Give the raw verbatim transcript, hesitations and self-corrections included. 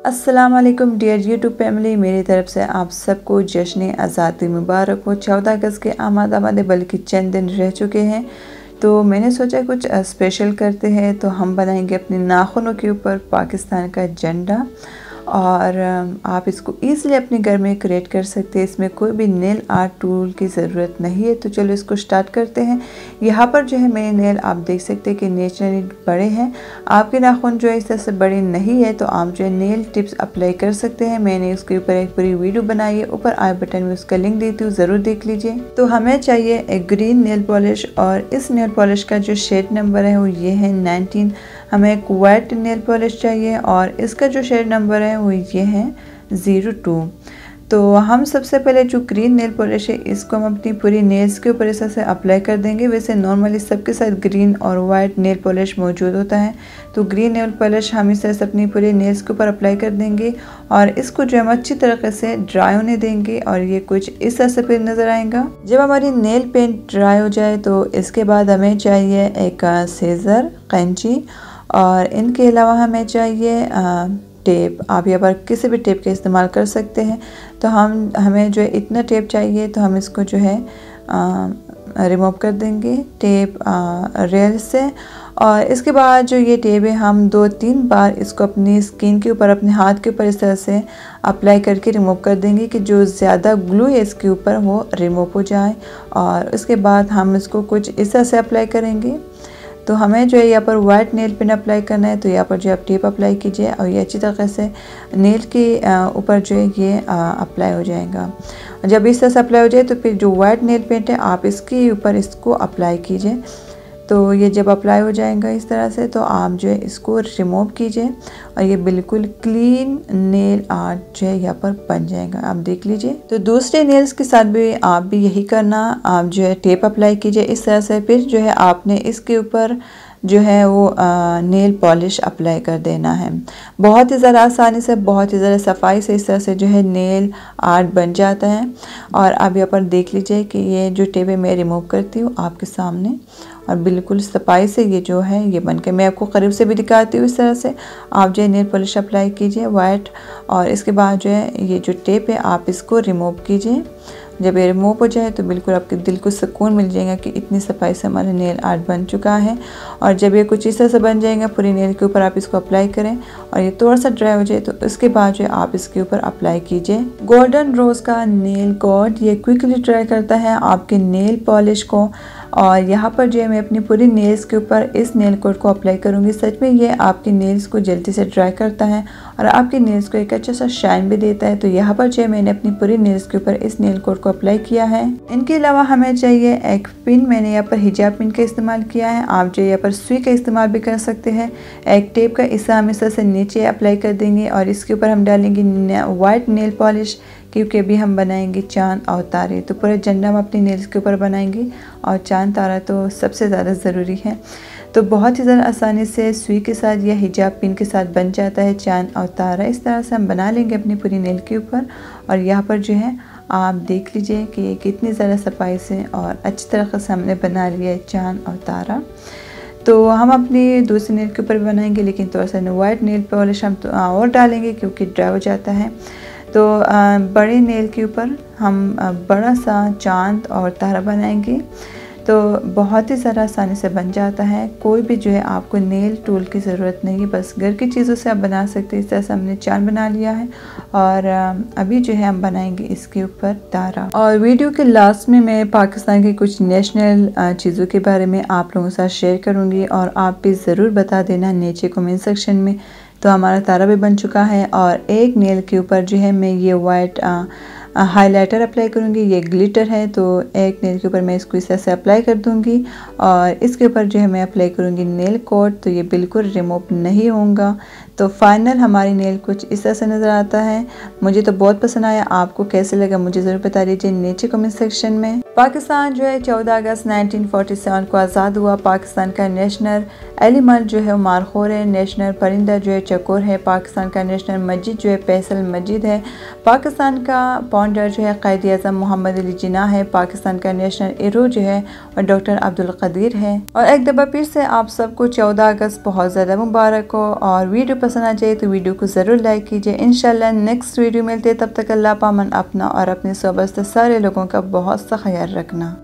अस्सलाम वालेकुम dear YouTube family, मेरी तरफ से आप सबको जश्न आज़ादी मुबारक हो। चौदह अगस्त के आमद आमदे बल्कि चंद दिन रह चुके हैं, तो मैंने सोचा कुछ स्पेशल करते हैं। तो हम बनाएंगे अपने नाखूनों के ऊपर पाकिस्तान का झंडा, और आप इसको ईज़िली अपने घर में क्रिएट कर सकते हैं। इसमें कोई भी नेल आर्ट टूल की ज़रूरत नहीं है। तो चलो इसको स्टार्ट करते हैं। यहाँ पर जो है मेरे नेल आप देख सकते हैं कि नेचुरली बड़े हैं। आपके नाखून जो है इस तरह से बड़े नहीं है तो आप जो है नेल टिप्स अप्लाई कर सकते हैं। मैंने उसके ऊपर एक पूरी वीडियो बनाई है, ऊपर आई बटन में उसका लिंक देती हूँ, ज़रूर देख लीजिए। तो हमें चाहिए एक ग्रीन नेल पॉलिश, और इस नेल पॉलिश का जो शेड नंबर है वो ये है नाइनटीन। हमें एक वाइट नेल पॉलिश चाहिए और इसका जो शेड नंबर है वो ये है ज़ीरो टू। तो हम सबसे पहले जो ग्रीन नेल पॉलिश है इसको हम अपनी पूरी नेल्स के ऊपर इस तरह से अप्लाई कर देंगे। वैसे नॉर्मली सबके साथ ग्रीन और वाइट नेल पॉलिश मौजूद होता है, तो ग्रीन नेल पॉलिश हम इस तरह से अपनी पूरी नेल्स के ऊपर अप्लाई कर देंगे और इसको जो हम अच्छी तरीके से ड्राई होने देंगे। और ये कुछ इस तरह से फिर नज़र आएगा। जब हमारी नेल पेंट ड्राई हो जाए तो इसके बाद हमें चाहिए एक सीज़र, कैंची, और इनके अलावा हमें चाहिए आ, टेप। आप यहाँ पर किसी भी टेप का इस्तेमाल कर सकते हैं। तो हम हमें जो है इतना टेप चाहिए, तो हम इसको जो है रिमूव कर देंगे टेप रेल से। और इसके बाद जो ये टेप है हम दो तीन बार इसको अपनी स्किन के ऊपर, अपने हाथ के ऊपर इस तरह से अप्लाई करके रिमूव कर देंगे कि जो ज़्यादा ग्लू है इसके ऊपर वो रिमूव हो जाए। और उसके बाद हम इसको कुछ इस तरह से अप्लाई करेंगे। तो हमें जो है यहाँ पर वाइट नेल पेंट अप्लाई करना है, तो यहाँ पर जो आप टेप अप्लाई कीजिए और ये अच्छी तरह से नेल के ऊपर जो है ये अप्लाई हो जाएगा। जब इस तरह से अप्लाई हो जाए तो फिर जो वाइट नेल पेंट है आप इसके ऊपर इसको अप्लाई कीजिए। तो ये जब अप्लाई हो जाएगा इस तरह से, तो आप जो है इसको रिमूव कीजिए और ये बिल्कुल क्लीन नेल आर्ट जो है यहाँ पर बन जाएगा। आप देख लीजिए। तो दूसरे नेल्स के साथ भी आप भी यही करना। आप जो है टेप अप्लाई कीजिए इस तरह से, फिर जो है आपने इसके ऊपर जो है वो आ, नेल पॉलिश अप्लाई कर देना है। बहुत ही ज़रा आसानी से, बहुत ही ज़रा सफाई से इस तरह से जो है नेल आर्ट बन जाता है। और अब यहाँ पर देख लीजिए कि ये जो टेप है मैं रिमूव करती हूँ आपके सामने, और बिल्कुल सफाई से ये जो है ये बन के, मैं आपको करीब से भी दिखाती हूँ। इस तरह से आप जो है नेल पॉलिश अप्लाई कीजिए वाइट, और इसके बाद जो है ये जो टेप है आप इसको रिमूव कीजिए। जब ये रिमूव हो जाए तो बिल्कुल आपके दिल को सुकून मिल जाएगा कि इतनी सफाई से हमारा नेल आर्ट बन चुका है। और जब ये कुछ इस तरह से बन जाएगा पूरी नेल के ऊपर, आप इसको अप्लाई करें और ये थोड़ा सा ड्राई हो जाए तो इसके बाद जो है आप इसके ऊपर अप्लाई कीजिए गोल्डन रोज़ का नेल कोड। ये क्विकली ड्राई करता है आपके नेल पॉलिश को। और यहाँ पर जो है मैं अपनी पूरी नेल्स के ऊपर इस नेल कोड को अप्लाई करूँगी। सच में ये आपके नेल्स को जल्दी से ड्राई करता है और आपके नेल्स को एक अच्छा सा शाइन भी देता है। तो यहाँ पर जो है मैंने अपनी पूरी नेल्स के ऊपर इस नेल कोड को अप्लाई किया है। इनके अलावा हमें चाहिए एक पिन। मैंने यहाँ पर हिजाब पिन का इस्तेमाल किया है। आप जो यहाँ पर सुई का इस्तेमाल भी कर सकते हैं। एक टेप का हिस्सा हम इस तरह से नीचे अप्लाई कर देंगे और इसके ऊपर हम डालेंगे वाइट नेल पॉलिश, क्योंकि अभी हम बनाएंगे चांद और तारे। तो पूरा झंडा हम अपनी नेल्स के ऊपर बनाएंगे और चांद तारा तो सबसे ज़्यादा ज़रूरी है। तो बहुत ही ज़्यादा आसानी से सुई के साथ या हिजाब पिन के साथ बन जाता है चांद और तारा। इस तरह से हम बना लेंगे अपनी पूरी नेल के ऊपर। और यहाँ पर जो है आप देख लीजिए कि ये कितनी ज़्यादा सफाई से और अच्छी तरह से हमने बना लिया है चांद और तारा। तो हम अपनी दूसरी नेल के ऊपर भी बनाएंगे, लेकिन थोड़ा सा वाइट नेल पॉलिश हम तो और डालेंगे क्योंकि ड्राई हो जाता है। तो बड़े नेल के ऊपर हम बड़ा सा चांद और तारा बनाएंगे। तो बहुत ही ज़रा आसानी से बन जाता है। कोई भी जो है आपको नेल टूल की ज़रूरत नहीं है, बस घर की चीज़ों से आप बना सकते हैं। इस तरह से हमने चांद बना लिया है और अभी जो है हम बनाएंगे इसके ऊपर तारा। और वीडियो के लास्ट में मैं पाकिस्तान की कुछ नेशनल चीज़ों के बारे में आप लोगों के साथ शेयर करूँगी और आप भी ज़रूर बता देना नीचे कमेंट सेक्शन में। तो हमारा तारा भी बन चुका है। और एक नेल के ऊपर जो है मैं ये वाइट हाइलाइटर अप्लाई करूँगी। ये ग्लिटर है, तो एक नेल के ऊपर मैं इसको इस तरह से अप्लाई कर दूँगी और इसके ऊपर जो है मैं अप्लाई करूँगी नेल कोड। तो ये बिल्कुल रिमूव नहीं होगा। तो फाइनल हमारी नेल कुछ इस तरह से नज़र आता है। मुझे तो बहुत पसंद आया। आपको कैसे लगा मुझे ज़रूर बता दीजिए नीचे कमेंट सेक्शन में। पाकिस्तान जो है चौदह अगस्त नाइनटीन फोर्टी सेवन को आज़ाद हुआ। पाकिस्तान का नेशनल एनिमल जो है मारखोर है। नेशनल परिंदा जो है चकोर है। पाकिस्तान का नेशनल मस्जिद जो है फैसल मस्जिद है। पाकिस्तान का फाउंडर जो है क़ायद आज़म मोहम्मद अली जिन्ना है। पाकिस्तान का नेशनल हीरो जो है और डॉक्टर अब्दुल कदीर है। और एक दफ़ा फिर से आप सबको चौदह अगस्त बहुत ज़्यादा मुबारक हो। और वीडियो पसंद आ जाए तो वीडियो को ज़रूर लाइक कीजिए। इंशाल्लाह नेक्स्ट वीडियो मिलते हैं, तब तक अल्लाह पामन अपना और अपने सोबत सारे लोगों का बहुत सा ख्याल रखना।